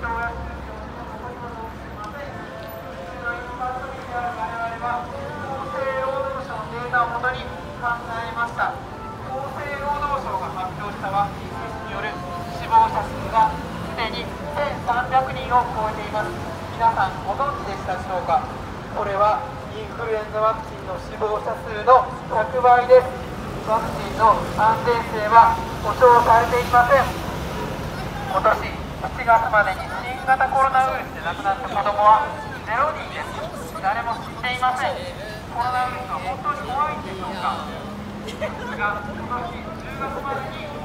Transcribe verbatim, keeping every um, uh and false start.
症や宗教の残り物をすみません。国の一般都民である我々は厚生労働省のデータをもとに考えました。厚生労働省が発表したワクチン接種による死亡者数がすでにせんさんびゃくにんを超えています。皆さんご存知でしたでしょうか。これはインフルエンザワクチンの死亡者数のひゃくばいです。ワクチンの安全性は保証されていません。今年しちがつまでに新型コロナウイルスで亡くなった子どもはゼロにんです。誰も知っていません。コロナウイルスは本当に怖いんでしょうか。ですが、今年じゅうがつまでに